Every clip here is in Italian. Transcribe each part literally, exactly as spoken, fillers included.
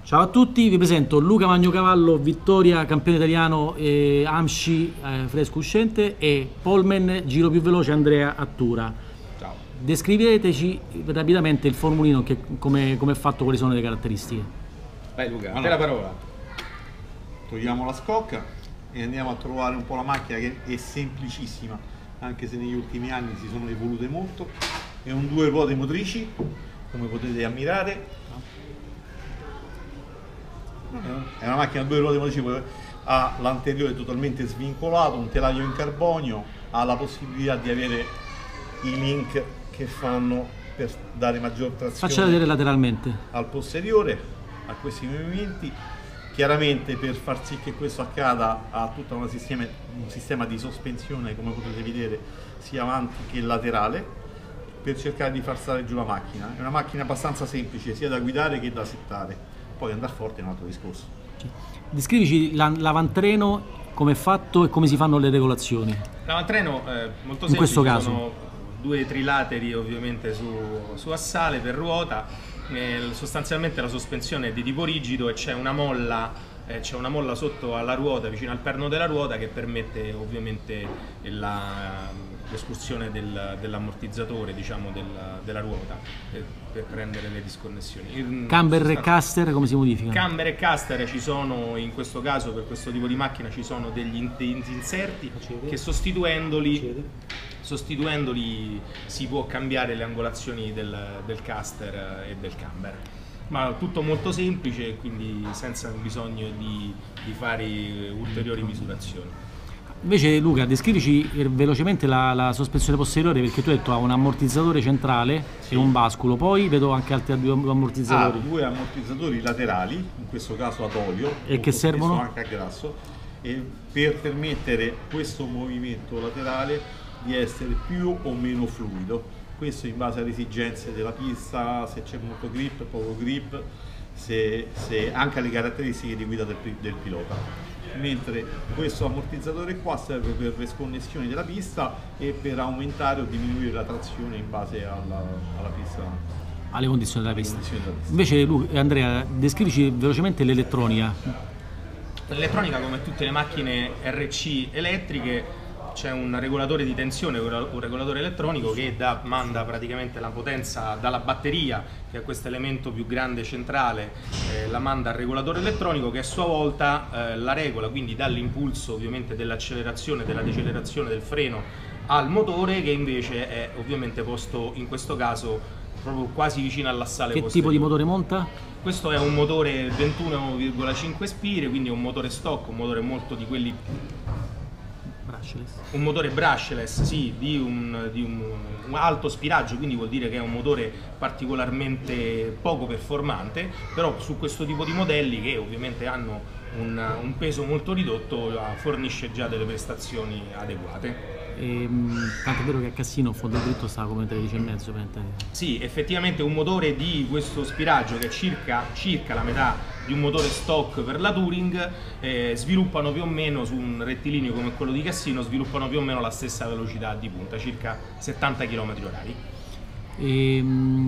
Ciao a tutti, vi presento Luca Magnocavallo, Vittoria, campione italiano, eh, Amsci, eh, fresco uscente, e Polman, giro più veloce, Andrea Attura. Ciao. Descriveteci rapidamente il formulino, che, come, come è fatto, quali sono le caratteristiche. Vai Luca, allora, te la parola. Togliamo la scocca e andiamo a trovare un po' la macchina, che è semplicissima, anche se negli ultimi anni si sono evolute molto. È un due ruote motrici, come potete ammirare. È una macchina a due ruote motrici, ha l'anteriore totalmente svincolato, un telaio in carbonio, ha la possibilità di avere i link che fanno per dare maggior trazione. Faccia vedere lateralmente. Al posteriore, a questi movimenti. Chiaramente, per far sì che questo accada, ha tutto un sistema, un sistema di sospensione, come potete vedere, sia avanti che laterale, per cercare di far stare giù la macchina. È una macchina abbastanza semplice sia da guidare che da settare. Poi andare forte è un altro discorso. Descrivici l'avantreno, come è fatto e come si fanno le regolazioni. L'avantreno eh, molto semplice, in questo caso sono due trilateri ovviamente su, su assale per ruota. Eh, sostanzialmente la sospensione è di tipo rigido e c'è una molla eh, c'è una molla sotto alla ruota, vicino al perno della ruota, che permette ovviamente l'escursione del, dell'ammortizzatore, diciamo, del, della ruota, per, per prendere le disconnessioni. In camber e caster come si modificano? Camber e caster ci sono, in questo caso, per questo tipo di macchina, ci sono degli in, degli inserti che sostituendoli sostituendoli si può cambiare le angolazioni del, del caster e del camber. Ma tutto molto semplice, quindi senza bisogno di, di fare ulteriori misurazioni. Invece Luca, descrivici velocemente la, la sospensione posteriore, perché tu hai detto ha un ammortizzatore centrale, sì, e un basculo, poi vedo anche altri due ammortizzatori. Ha due ammortizzatori laterali, in questo caso ad olio, e che servono anche a grasso, e per permettere questo movimento laterale di essere più o meno fluido. Questo in base alle esigenze della pista, se c'è molto grip, poco grip, se, se anche alle caratteristiche di guida del, del pilota. Mentre questo ammortizzatore qua serve per le sconnessioni della pista e per aumentare o diminuire la trazione in base alla, alla pista, alle condizioni della pista. Condizioni della pista. Invece Luca, Andrea, descrivici velocemente l'elettronica. L'elettronica, come tutte le macchine R C elettriche, c'è un regolatore di tensione, un regolatore elettronico che da, manda praticamente la potenza dalla batteria, che è questo elemento più grande centrale, eh, la manda al regolatore elettronico, che a sua volta eh, la regola, quindi dà l'impulso ovviamente dell'accelerazione, della decelerazione, del freno al motore, che invece è ovviamente posto in questo caso proprio quasi vicino all'assale posteriore. Che tipo di motore monta? Questo è un motore ventuno virgola cinque spire, quindi è un motore stock, un motore molto di quelli... Brushless. Un motore brushless, sì, di, un, di un, un alto spiraggio, quindi vuol dire che è un motore particolarmente poco performante, però su questo tipo di modelli, che ovviamente hanno un, un peso molto ridotto, fornisce già delle prestazioni adeguate. E, tanto è vero che a Cassino in fondo dritto sta come tredici e mezzo. Sì, effettivamente un motore di questo spiraggio, che è circa, circa la metà di un motore stock per la Touring, eh, sviluppano più o meno, su un rettilineo come quello di Cassino, sviluppano più o meno la stessa velocità di punta, circa settanta chilometri orari. E,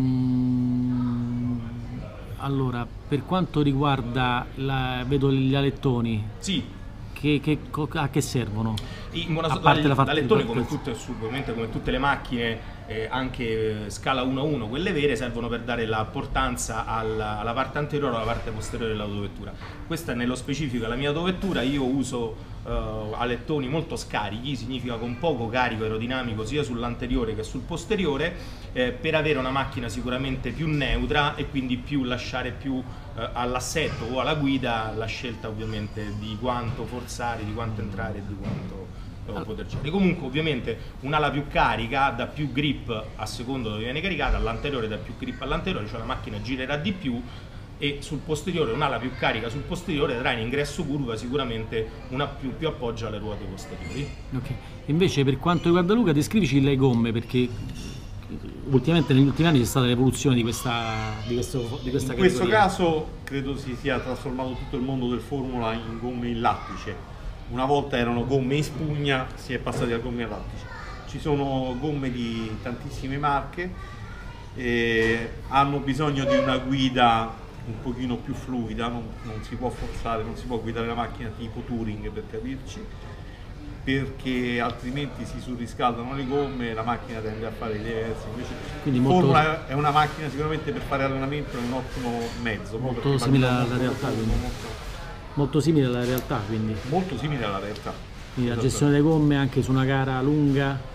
mm, allora, per quanto riguarda la, vedo gli alettoni. Sì. Che, che, a che servono? In buona sostanza, l'alettone, come tutte, come tutte le macchine, eh, anche eh, scala uno a uno, quelle vere, servono per dare la portanza alla, alla parte anteriore o alla parte posteriore dell'autovettura. Questa è nello specifico la mia autovettura. Io uso eh, alettoni molto scarichi, significa con poco carico aerodinamico sia sull'anteriore che sul posteriore, eh, per avere una macchina sicuramente più neutra e quindi più lasciare più eh, all'assetto o alla guida la scelta ovviamente di quanto forzare, di quanto entrare e di quanto eh, poter girare. Comunque ovviamente un'ala più carica dà più grip a secondo dove viene caricata, all'anteriore dà più grip all'anteriore, cioè la macchina girerà di più, e sul posteriore un'ala più carica sul posteriore darà in ingresso curva sicuramente una più, più appoggio alle ruote posteriori. Ok. Invece per quanto riguarda Luca, descrivici le gomme, perché ultimamente negli ultimi anni c'è stata l'evoluzione di questa, di questo, di questa in questo caso credo si sia trasformato tutto il mondo del Formula in gomme in lattice. Una volta erano gomme in spugna, si è passati a gomme in lattice. Ci sono gomme di tantissime marche, eh, hanno bisogno di una guida un pochino più fluida, non, non si può forzare, non si può guidare la macchina tipo touring per capirci, perché altrimenti si surriscaldano le gomme e la macchina tende a fare i diversi. Invece quindi molto, Formula è una macchina sicuramente per fare allenamento, è un ottimo mezzo. Molto simile alla molto, realtà, molto, quindi. Molto, molto simile alla realtà, quindi. Molto simile alla realtà. Quindi la gestione delle gomme anche su una gara lunga.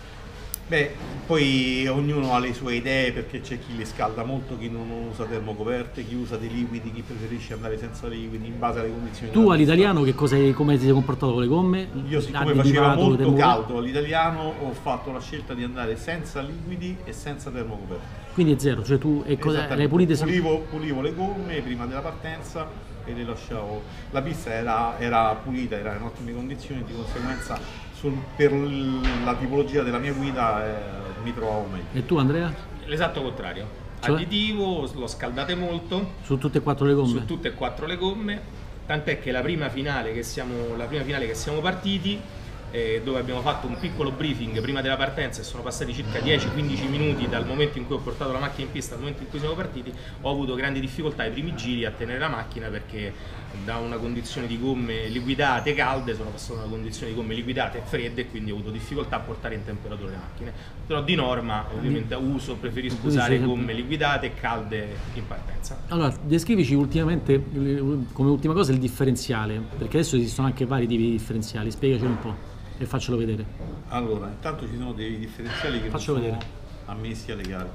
Beh, poi ognuno ha le sue idee, perché c'è chi le scalda molto, chi non usa termocoperte, chi usa dei liquidi, chi preferisce andare senza liquidi in base alle condizioni. Tu all'italiano che cosa hai, come ti sei comportato con le gomme? Io siccome faceva molto caldo all'italiano ho fatto la scelta di andare senza liquidi e senza termocoperte. Quindi è zero, cioè tu e cosa, le hai pulite? Pulivo, pulivo le gomme prima della partenza e le lasciavo. La pista era, era pulita, era in ottime condizioni, di conseguenza sul, per la tipologia della mia guida eh, mi trovavo meglio. E tu Andrea? L'esatto contrario. Cioè? Additivo, lo scaldate molto. Su tutte e quattro le gomme? Su tutte e quattro le gomme, tant'è che la prima finale che siamo, la prima finale che siamo partiti, eh, dove abbiamo fatto un piccolo briefing prima della partenza e sono passati circa dieci quindici minuti dal momento in cui ho portato la macchina in pista al momento in cui siamo partiti, ho avuto grandi difficoltà ai primi giri a tenere la macchina, perché da una condizione di gomme liquidate calde sono passato a una condizione di gomme liquidate fredde, e quindi ho avuto difficoltà a portare in temperatura le macchine. Però di norma ovviamente uso, preferisco usare gomme liquidate e calde in partenza. Allora, descrivici ultimamente come ultima cosa il differenziale, perché adesso esistono anche vari tipi di differenziali, spiegaci un po' e faccelo vedere. Allora, intanto ci sono dei differenziali che Faccelo non sono vedere. ammessi alle gare.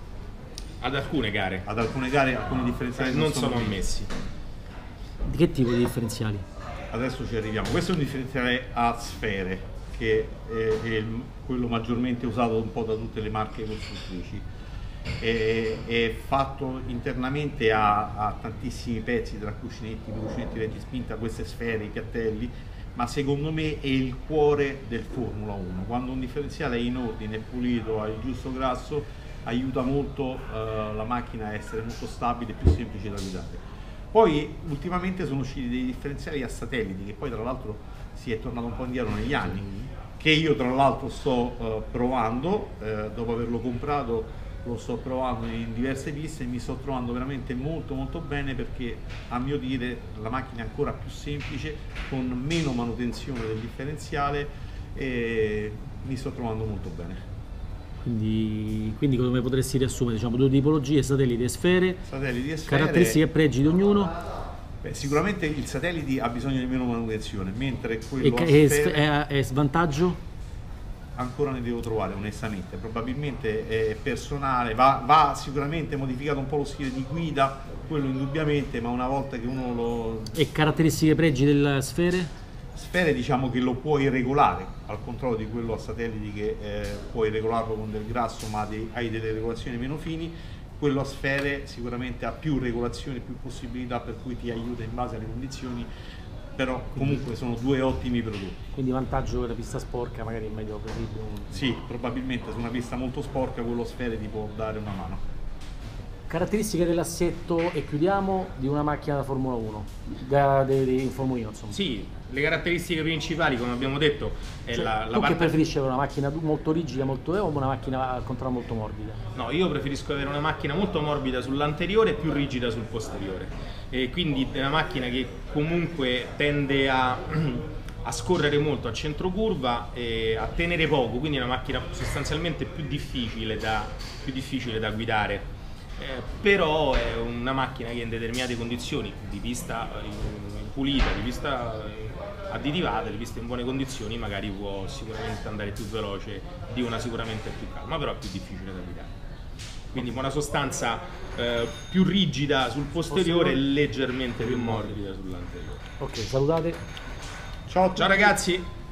Ad alcune gare. Ad alcune gare alcuni differenziali non, non sono, sono ammessi. Di che tipo di differenziali? Adesso ci arriviamo. Questo è un differenziale a sfere, che è, è quello maggiormente usato un po' da tutte le marche costruttrici. È, è fatto internamente a, a tantissimi pezzi, tra cuscinetti, cuscinetti venti spinta, queste sfere, i piattelli, ma secondo me è il cuore del Formula uno. Quando un differenziale è in ordine, è pulito, ha il giusto grasso, aiuta molto eh, la macchina a essere molto stabile e più semplice da guidare. Poi ultimamente sono usciti dei differenziali a satelliti, che poi tra l'altro si è tornato un po' indietro negli anni, che io tra l'altro sto uh, provando, eh, dopo averlo comprato lo sto provando in diverse piste e mi sto trovando veramente molto molto bene, perché a mio dire la macchina è ancora più semplice, con meno manutenzione del differenziale, e mi sto trovando molto bene. Quindi, quindi come potresti riassumere? Diciamo due tipologie, satelliti e sfere, satelliti e sfere, caratteristiche e pregi di ognuno. Beh, sicuramente il satellite ha bisogno di meno manutenzione, mentre quello e, a e sfere è, è svantaggio? Ancora ne devo trovare onestamente, probabilmente è personale, va, va sicuramente modificato un po' lo stile di guida, quello indubbiamente, ma una volta che uno lo... E caratteristiche e pregi delle sfere? Sfere diciamo che lo puoi regolare, al contrario di quello a satelliti che eh, puoi regolarlo con del grasso, ma dei, hai delle regolazioni meno fini. Quello a sfere sicuramente ha più regolazioni, più possibilità, per cui ti aiuta in base alle condizioni, però comunque sono due ottimi prodotti. Quindi vantaggio per la pista sporca, magari è meglio così? Sì, probabilmente su una pista molto sporca quello a sfere ti può dare una mano. Caratteristiche dell'assetto, e chiudiamo, di una macchina da Formula uno, da, de, de, in Formula uno insomma. Sì, le caratteristiche principali, come abbiamo detto, è cioè, la, la tu parte... che preferisci avere una macchina molto rigida, molto o una macchina al contrario molto morbida? No, io preferisco avere una macchina molto morbida sull'anteriore e più rigida sul posteriore, e quindi è una macchina che comunque tende a, a scorrere molto a centro curva e a tenere poco, quindi è una macchina sostanzialmente più difficile da, più difficile da guidare. Eh, però è una macchina che in determinate condizioni di pista eh, pulita, di pista eh, additivata, di pista in buone condizioni, magari può sicuramente andare più veloce di una sicuramente più calma, però è più difficile da guidare. Quindi buona sostanza, eh, più rigida sul posteriore e leggermente più morbida sull'anteriore. Ok, salutate. Ciao, ciao ragazzi!